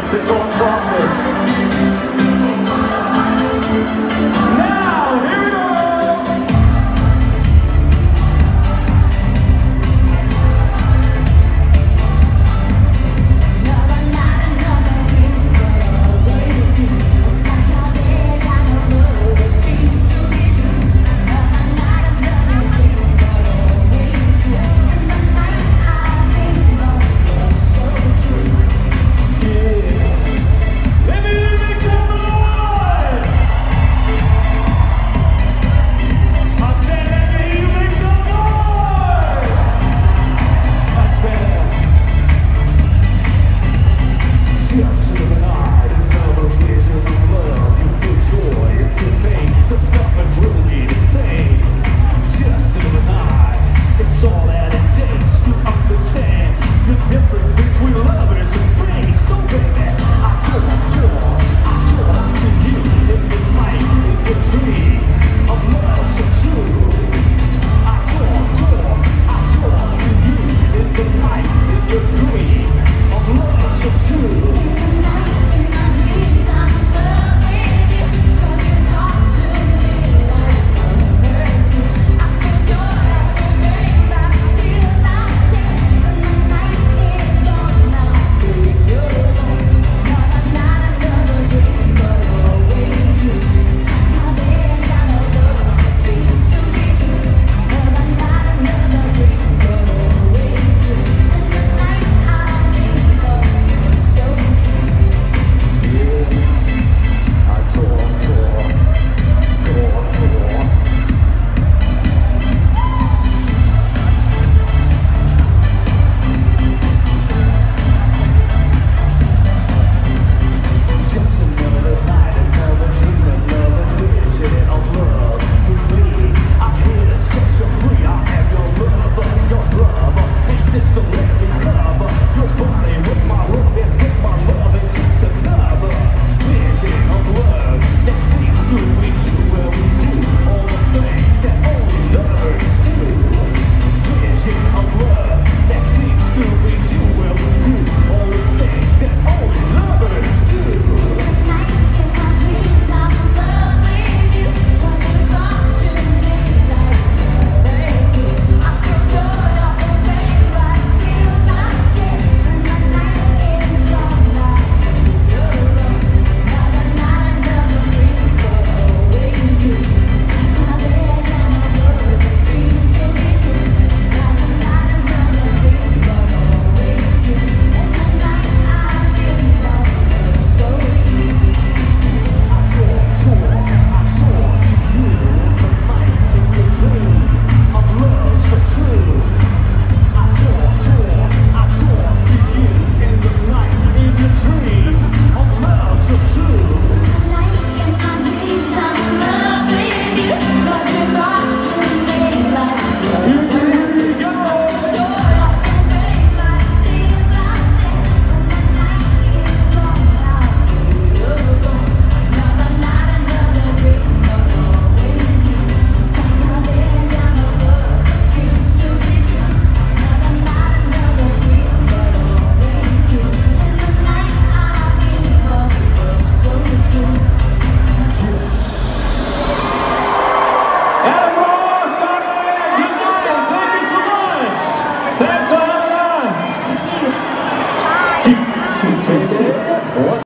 to talk properly. Now, here we go! Just in the night, another vision of love. You feel joy, you feel pain. There's nothing really to say. Just in the night, it's all that it takes to understand the difference between lovers and fate. So baby, I talk to you in the night, in the dream of love so true. I talk to you in the night, in your dream of love so true. Thanks for having us. Keep